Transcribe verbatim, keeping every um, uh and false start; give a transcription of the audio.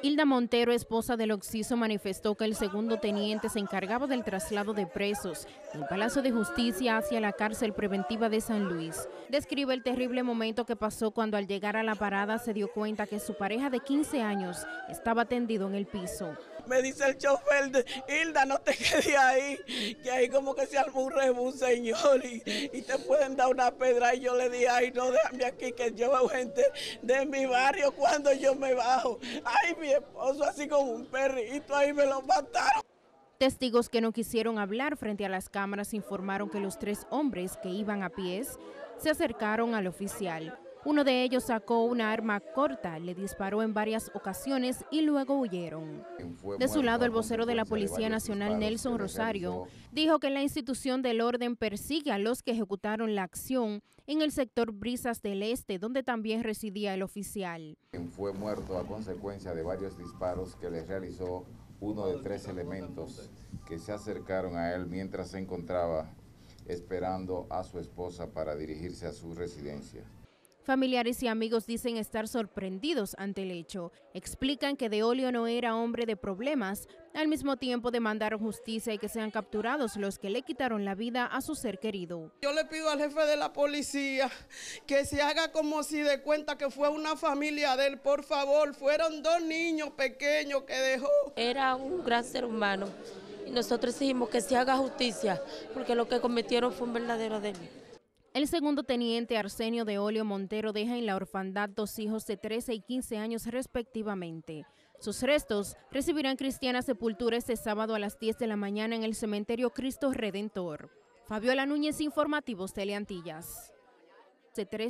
Hilda Montero, esposa del occiso, manifestó que el segundo teniente se encargaba del traslado de presos del Palacio de Justicia hacia la cárcel preventiva de San Luis. Describe el terrible momento que pasó cuando al llegar a la parada se dio cuenta que su pareja de quince años estaba tendido en el piso. Me dice el chofer, de, Hilda, no te quedes ahí, que ahí como que se armó un rebú, señor, y, y te pueden dar una pedra. Y yo le dije, ay, no, déjame aquí, que yo veo gente de mi barrio cuando yo me bajo. Ay, mi esposo así como un perrito, ahí me lo mataron. Testigos que no quisieron hablar frente a las cámaras informaron que los tres hombres que iban a pies se acercaron al oficial. Uno de ellos sacó una arma corta, le disparó en varias ocasiones y luego huyeron. De su lado, el vocero de la Policía Nacional, Nelson Rosario, dijo que la institución del orden persigue a los que ejecutaron la acción en el sector Brisas del Este, donde también residía el oficial. Fue muerto a consecuencia de varios disparos que le realizó uno de tres elementos que se acercaron a él mientras se encontraba esperando a su esposa para dirigirse a su residencia. Familiares y amigos dicen estar sorprendidos ante el hecho. Explican que Deolio no era hombre de problemas. Al mismo tiempo demandaron justicia y que sean capturados los que le quitaron la vida a su ser querido. Yo le pido al jefe de la policía que se haga como si de cuenta que fue una familia de él, por favor. Fueron dos niños pequeños que dejó. Era un gran ser humano y nosotros exigimos que se haga justicia porque lo que cometieron fue un verdadero delito. El segundo teniente Arsenio Deolio Montero deja en la orfandad dos hijos de trece y quince años respectivamente. Sus restos recibirán cristiana sepultura este sábado a las diez de la mañana en el cementerio Cristo Redentor. Fabiola Núñez, Informativos Teleantillas.